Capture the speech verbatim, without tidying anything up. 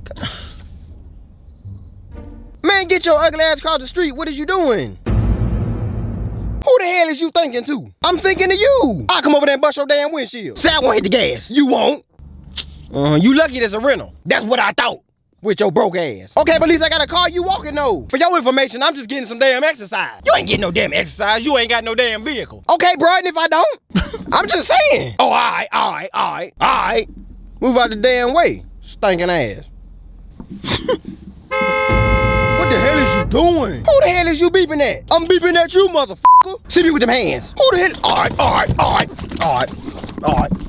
Man, get your ugly ass across the street. What is you doing? Who the hell is you thinking to? I'm thinking of you. I'll come over there and bust your damn windshield. Say I won't hit the gas. You won't. Uh, you lucky there's a rental. That's what I thought. With your broke ass. Okay, but at least I got a car you walking though. For your information, I'm just getting some damn exercise. You ain't getting no damn exercise. You ain't got no damn vehicle. Okay, bro, and if I don't? I'm just saying. Oh, all right, all right, all right, all right. Move out the damn way, stinking ass. What the hell is you doing? Who the hell is you beeping at? I'm beeping at you, motherfucker. See me with them hands. Who the hell? All right, all right, all right, all right, all right.